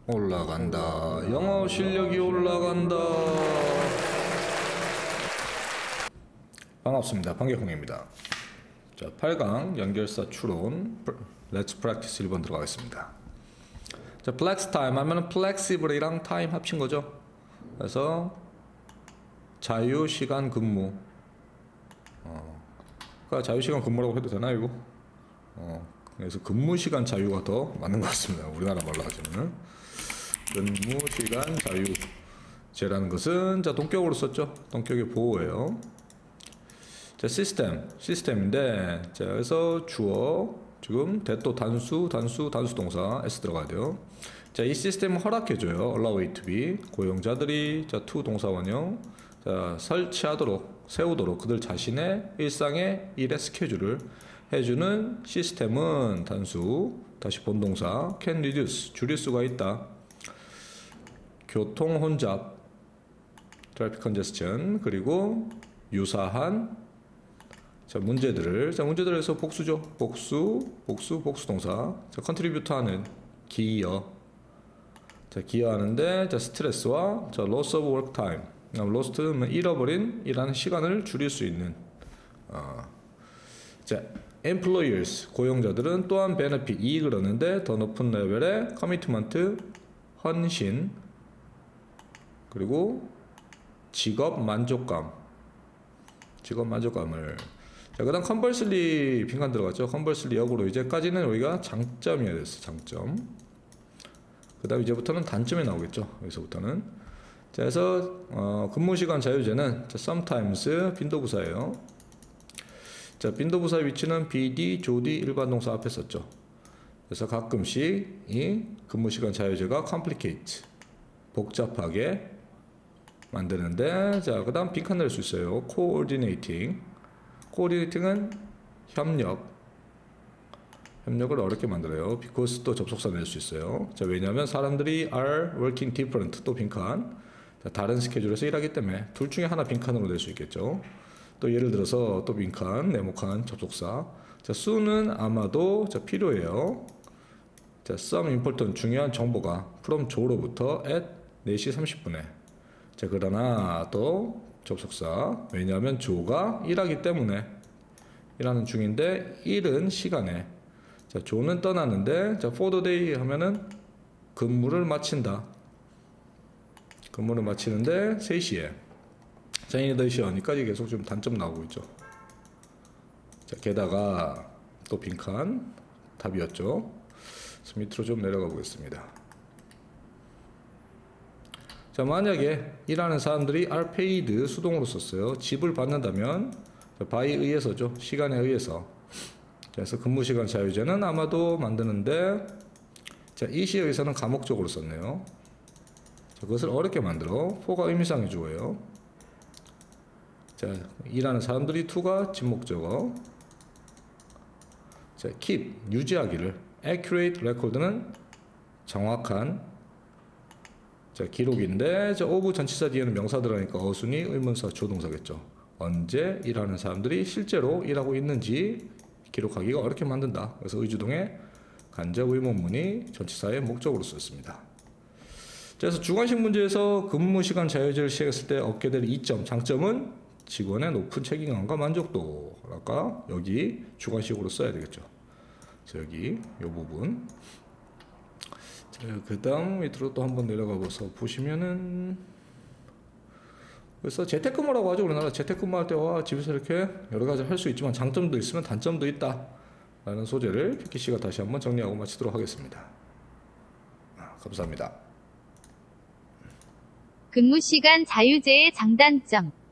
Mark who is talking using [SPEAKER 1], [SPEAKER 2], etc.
[SPEAKER 1] 올라간다. 영어 실력이 올라간다. 반갑습니다. 방개콩입니다. 자, 8강 연결사 추론 Let's Practice 1번 들어가겠습니다. 자, Flex Time 하면 Flexible이랑 Time 합친 거죠. 그래서 자유시간 근무. 그러니까 자유시간 근무라고 해도 되나 이거? 그래서 근무시간 자유가 더 맞는 것 같습니다. 우리나라 말로 하자면 근무시간 자유제라는 것은 자 동격으로 썼죠. 동격의 보호예요. 자 시스템인데 자 그래서 주어 지금 대또 단수 동사 s 들어가야 돼요. 자 이 시스템을 허락해줘요. allow it to be 고용자들이 자 to 동사원형 자 세우도록 그들 자신의 일상의 일의 스케줄을 해주는 시스템은 단수 다시 본동사 can reduce 줄일 수가 있다. 교통 혼잡 traffic congestion 그리고 유사한 자 문제들에서 복수죠. 복수 동사 자 contribute 하는 기여하는데 자 스트레스와 자 loss of work time lost는 잃어버린 일하는 시간을 줄일 수 있는 자 employers 고용자들은 또한 benefit 이익을 얻는데 더 높은 레벨의 commitment 헌신 그리고 직업 만족감을 자 그다음 conversely 빈칸 들어갔죠. conversely 역으로 이제까지는 여기가 장점이어야 됐어. 장점. 그다음 이제부터는 단점이 나오겠죠. 여기서부터는 자 그래서 근무시간 자유제는 자, sometimes 빈도부사예요. 자 빈도부사의 위치는 BD, 조디, 일반동사 앞에 썼죠. 그래서 가끔씩 이 근무시간 자유제가 complicate 복잡하게 만드는데 자 그다음 빈칸 낼 수 있어요. coordinating은 협력을 어렵게 만들어요. because 또 접속사 낼 수 있어요. 자 왜냐하면 사람들이 are working different 또 빈칸 자, 다른 스케줄에서 일하기 때문에 둘 중에 하나 빈칸으로 낼 수 있겠죠. 또 예를 들어서 또 빈칸 네모칸 접속사 자 soon은 아마도 자 필요해요. 자 some important 중요한 정보가 from 조로부터 at 4시 30분에 자 그러나 또 접속사 왜냐하면 조가 일하기 때문에 일하는 중인데 일은 시간에 자 조는 떠나는데 자 for the day 하면은 근무를 마치는데 3시에 자 in addition 여기까지 계속 좀 단점 나오고 있죠. 자 게다가 또 빈칸 답이었죠. 밑으로 좀 내려가 보겠습니다. 자 만약에 일하는 사람들이 are paid 수동으로 썼어요. 집을 받는다면 by 의해서죠. 시간에 의해서. 그래서 근무시간 자유제는 아마도 만드는데 자 이 시에 의해서는 감옥적으로 썼네요. 자, 그것을 어렵게 만들어 for가 의미상의 주어예요. 자 일하는 사람들이 to가 진목적어 자 keep 유지하기를 accurate record는 정확한 자 기록인데 자 of 전치사 뒤에는 명사 들어가니까 어순이 의문사 조동사겠죠. 언제 일하는 사람들이 실제로 일하고 있는지 기록하기가 어렵게 만든다. 그래서 의주동의 간접 의문문이 전치사의 목적으로 쓰였습니다. 그래서 주관식 문제에서 근무시간 자유제를 시행했을 때 얻게 될 이점 장점은 직원의 높은 책임감과 만족도. 아까 여기 주관식으로 써야 되겠죠. 그래서 여기 이 부분 그 다음 밑으로 또 한번 내려가 보시면은 그래서 재택근무라고 하죠. 우리나라 재택근무할 때 와 집에서 이렇게 여러가지 할 수 있지만 장점도 있으면 단점도 있다 라는 소재를 PKC가 다시 한번 정리하고 마치도록 하겠습니다. 감사합니다.
[SPEAKER 2] 근무시간 자유제의 장단점